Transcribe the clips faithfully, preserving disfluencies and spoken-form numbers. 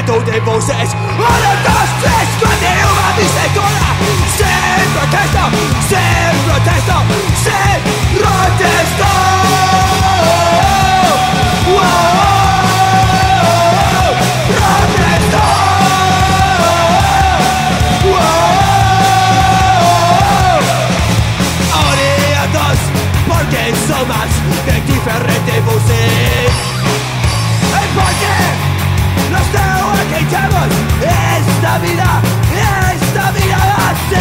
retrato de voces. Uno, dos, tres, cuando una misericordia. Se protesta, se protesta, se protesta. Wow, protesta. Wow. Aliados, porque somos de diferentes voces. Y porque nos quitamos esta vida, esta vida hace.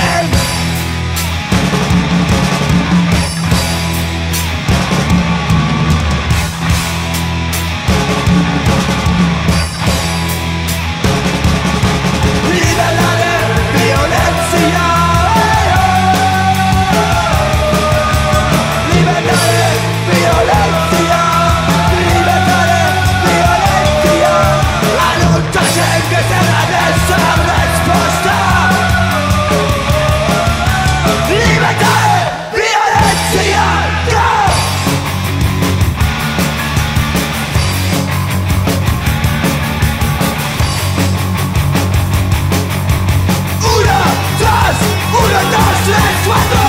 Libertad de violencia. Libertad de violencia. Libertad de violencia. La lucha tiene que ser esa respuesta. Libertad de violencia. Uno, dos, uno, dos, tres, cuatro.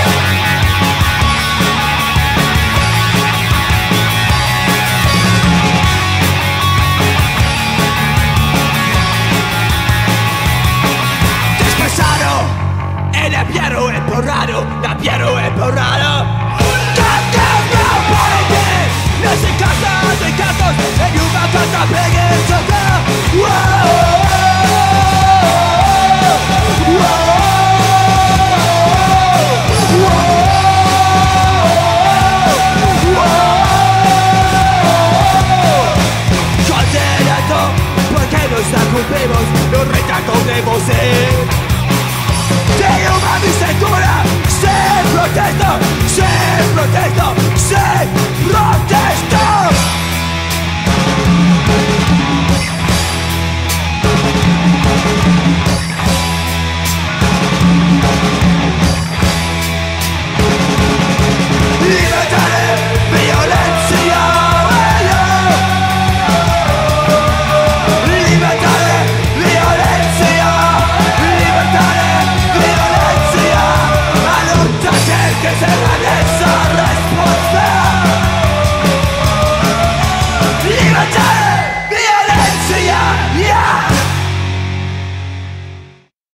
Napiero è porrado, Napiero è porrado. Cantando por el bien, no se casa de cantos, en una casa pegue el sofá. Wow, wow, wow. Condenado, porque nos ocupemos los retratos de voces. De una misericordia, se protesta, se protesta, se protesta.